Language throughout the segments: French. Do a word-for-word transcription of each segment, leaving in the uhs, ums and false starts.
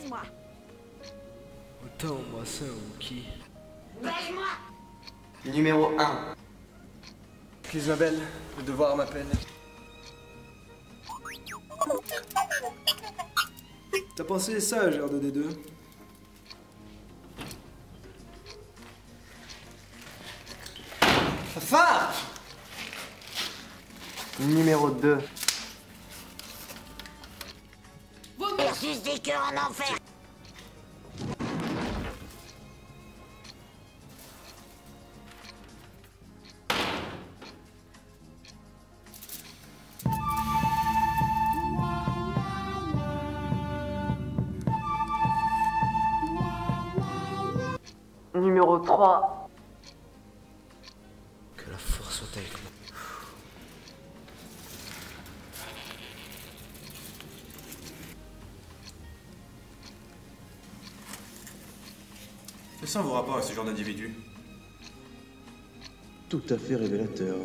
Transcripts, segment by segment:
Baise-moi. Autant moi ça ou qui? Baise-moi. Numéro un. Isabelle, le devoir m'appelle. T'as pensé ça, genre de D deux? Phare. Numéro deux. Versus des cœurs en enfer. Numéro trois. Que la force soit avec moi. C'est ça vos rapports avec ce genre d'individu? Tout à fait révélateur.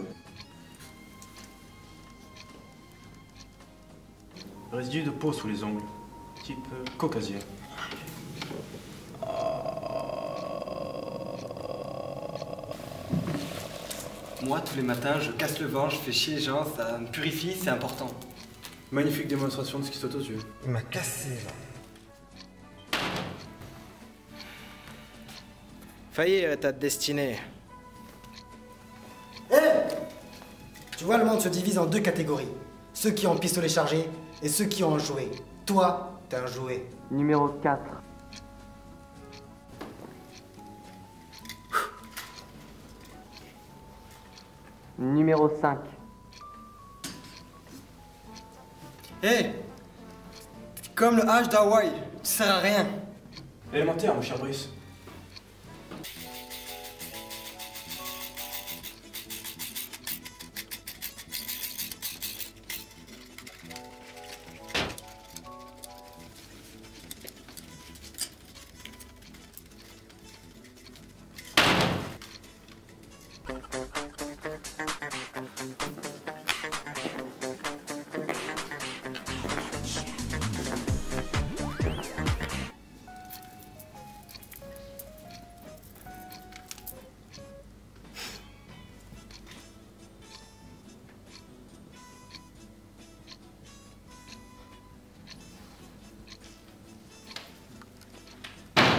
Résidu de peau sous les ongles, type euh, caucasien. Moi, tous les matins, je casse le vent, je fais chier les gens, ça me purifie, c'est important. Magnifique démonstration de ce qui saute aux yeux. Il m'a cassé, là. Failli ta destinée. Hé hey, tu vois, le monde se divise en deux catégories. Ceux qui ont pistolet chargé et ceux qui ont un jouet. Toi, t'es un jouet. Numéro quatre. Numéro cinq. Hé hey, comme le H d'Hawaï, tu sers à rien. Élémentaire, mon cher Brice.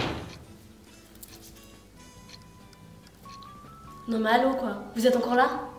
Non mais allô quoi, vous êtes encore là?